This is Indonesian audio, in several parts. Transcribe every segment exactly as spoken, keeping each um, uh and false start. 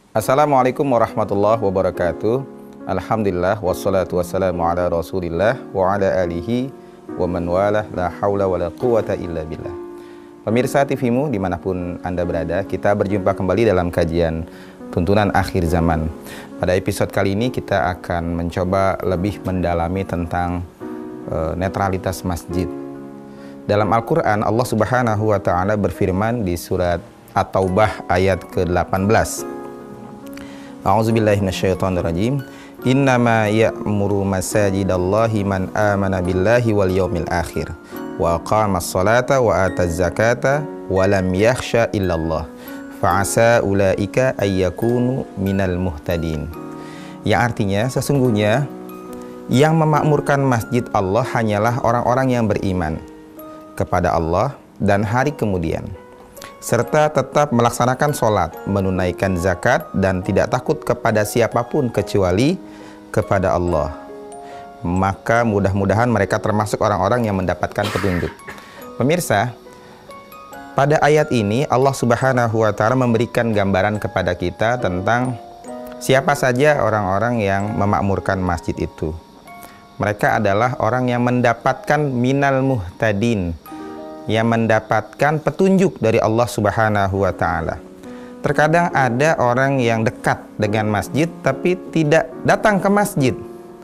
Assalamualaikum warahmatullahi wabarakatuh. Alhamdulillah wassalatu wassalamu ala rasulillah wa ala alihi wa man walah, la haula wa la quwata illa billah. Pemirsa T V-mu dimanapun Anda berada, kita berjumpa kembali dalam kajian tuntunan akhir zaman. Pada episode kali ini kita akan mencoba lebih mendalami tentang uh, netralitas masjid. Dalam Al-Quran, Allah Subhanahu wa Ta'ala berfirman di surat At-Taubah ayat ke delapan belas. A'udzubillahi minasyaitonirrajim. Innama ya'muru masajidallahi man amana billahi wal yaumil akhir wa aqamas salata wa ataz zakata wa lam yakhsha illallah fa'asa ulaika ayyakunu minal muhtadin. Yang artinya sesungguhnya yang memakmurkan masjid Allah hanyalah orang-orang yang beriman kepada Allah dan hari kemudian, serta tetap melaksanakan sholat, menunaikan zakat, dan tidak takut kepada siapapun kecuali kepada Allah. Maka mudah-mudahan mereka termasuk orang-orang yang mendapatkan petunjuk. Pemirsa, pada ayat ini Allah Subhanahu wa Ta'ala memberikan gambaran kepada kita tentang siapa saja orang-orang yang memakmurkan masjid itu. Mereka adalah orang yang mendapatkan minal muhtadin, yang mendapatkan petunjuk dari Allah Subhanahu wa Ta'ala. Terkadang ada orang yang dekat dengan masjid tapi tidak datang ke masjid.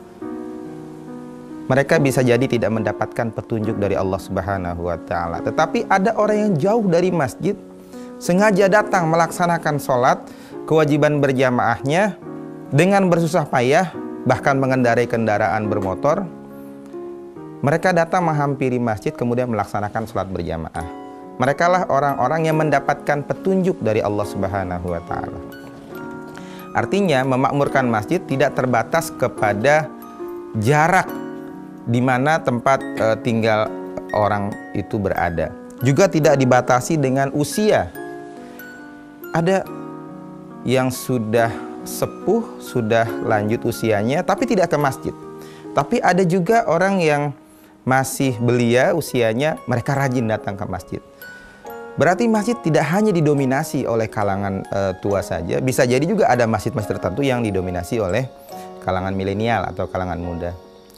Mereka bisa jadi tidak mendapatkan petunjuk dari Allah Subhanahu wa Ta'ala. Tetapi ada orang yang jauh dari masjid, sengaja datang melaksanakan sholat, kewajiban berjamaahnya dengan bersusah payah, bahkan mengendarai kendaraan bermotor. Mereka datang menghampiri masjid kemudian melaksanakan sholat berjamaah. Mereka lah orang-orang yang mendapatkan petunjuk dari Allah Subhanahu wa Ta'ala. Artinya memakmurkan masjid tidak terbatas kepada jarak di mana tempat e, tinggal orang itu berada. Juga tidak dibatasi dengan usia. Ada yang sudah sepuh, sudah lanjut usianya tapi tidak ke masjid. Tapi ada juga orang yang masih belia usianya, mereka rajin datang ke masjid. Berarti masjid tidak hanya didominasi oleh kalangan e, tua saja, bisa jadi juga ada masjid-masjid tertentu yang didominasi oleh kalangan milenial atau kalangan muda.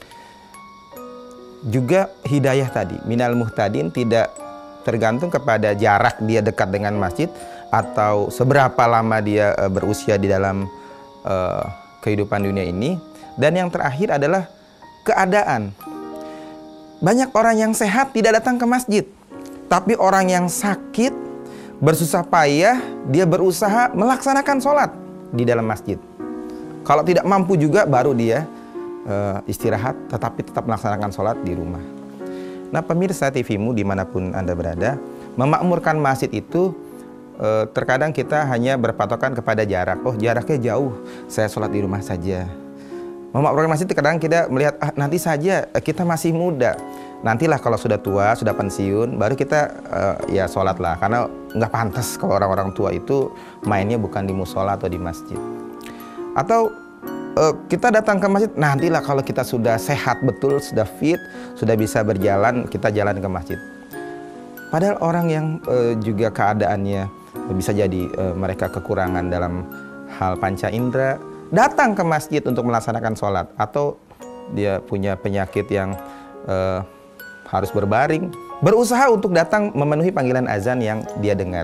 Juga hidayah tadi, minal muhtadin, tidak tergantung kepada jarak dia dekat dengan masjid atau seberapa lama dia e, berusia di dalam e, kehidupan dunia ini. Dan yang terakhir adalah keadaan. Banyak orang yang sehat tidak datang ke masjid, tapi orang yang sakit bersusah payah dia berusaha melaksanakan sholat di dalam masjid. Kalau tidak mampu juga baru dia uh, istirahat, tetapi tetap melaksanakan sholat di rumah. Nah, pemirsa T V-mu dimanapun Anda berada, memakmurkan masjid itu uh, terkadang kita hanya berpatokan kepada jarak. Oh, jaraknya jauh, saya sholat di rumah saja. Memakmurkan masjid kadang kita melihat ah, nanti saja kita masih muda, nantilah kalau sudah tua, sudah pensiun baru kita uh, ya sholat lah, karena nggak pantas kalau orang-orang tua itu mainnya bukan di musola atau di masjid. Atau uh, kita datang ke masjid nantilah kalau kita sudah sehat betul, sudah fit, sudah bisa berjalan, kita jalan ke masjid. Padahal orang yang uh, juga keadaannya bisa jadi uh, mereka kekurangan dalam hal panca indera, datang ke masjid untuk melaksanakan sholat, atau dia punya penyakit yang uh, harus berbaring, berusaha untuk datang memenuhi panggilan azan yang dia dengar.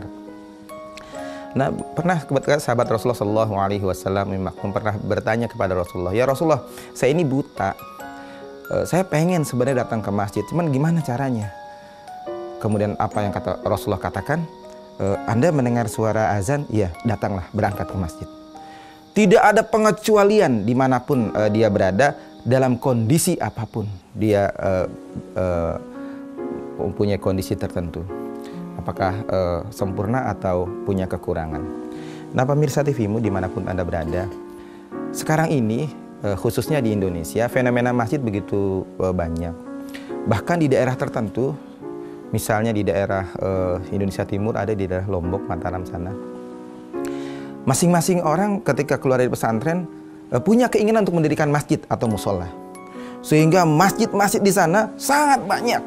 Nah, pernah kebetulan sahabat Rasulullah Shallallahu Alaihi Wasallam pernah bertanya kepada Rasulullah, ya Rasulullah, saya ini buta, uh, saya pengen sebenarnya datang ke masjid, cuman gimana caranya? Kemudian apa yang kata Rasulullah katakan? E, Anda mendengar suara azan, ya datanglah, berangkat ke masjid. Tidak ada pengecualian dimanapun uh, dia berada, dalam kondisi apapun dia uh, uh, mempunyai kondisi tertentu, apakah uh, sempurna atau punya kekurangan. Nah, pemirsa T V-mu dimanapun Anda berada, sekarang ini uh, khususnya di Indonesia fenomena masjid begitu uh, banyak. Bahkan di daerah tertentu, misalnya di daerah uh, Indonesia Timur, ada di daerah Lombok, Mataram sana. Masing-masing orang ketika keluar dari pesantren punya keinginan untuk mendirikan masjid atau musola. Sehingga masjid-masjid di sana sangat banyak.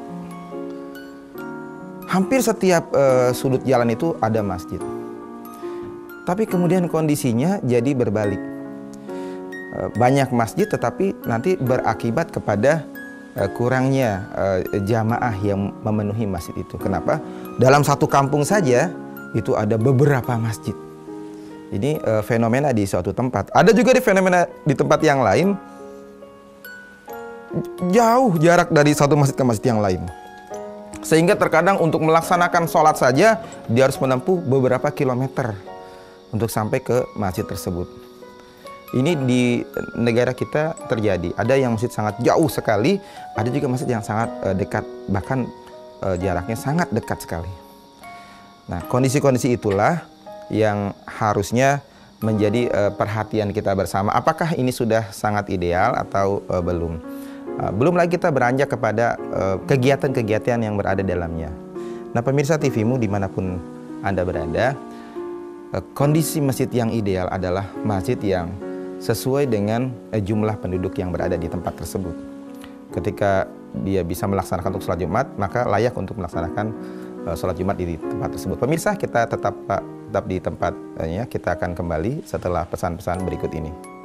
Hampir setiap uh, sudut jalan itu ada masjid. Tapi kemudian kondisinya jadi berbalik. Uh, banyak masjid tetapi nanti berakibat kepada uh, kurangnya uh, jamaah yang memenuhi masjid itu. Kenapa? Dalam satu kampung saja itu ada beberapa masjid. Ini uh, fenomena di suatu tempat. Ada juga di fenomena di tempat yang lain, jauh jarak dari satu masjid ke masjid yang lain. Sehingga terkadang untuk melaksanakan sholat saja, dia harus menempuh beberapa kilometer untuk sampai ke masjid tersebut. Ini di negara kita terjadi. Ada yang masjid sangat jauh sekali, ada juga masjid yang sangat uh, dekat, bahkan uh, jaraknya sangat dekat sekali. Nah, kondisi-kondisi itulah yang harusnya menjadi uh, perhatian kita bersama. Apakah ini sudah sangat ideal atau uh, belum? Uh, belum lagi kita beranjak kepada kegiatan-kegiatan uh, yang berada dalamnya. Nah, pemirsa T V-mu dimanapun Anda berada, uh, kondisi masjid yang ideal adalah masjid yang sesuai dengan uh, jumlah penduduk yang berada di tempat tersebut. Ketika dia bisa melaksanakan untuk sholat Jumat, maka layak untuk melaksanakan uh, sholat Jumat di tempat tersebut. Pemirsa, kita tetap uh, tetap di tempatnya. Kita akan kembali setelah pesan-pesan berikut ini.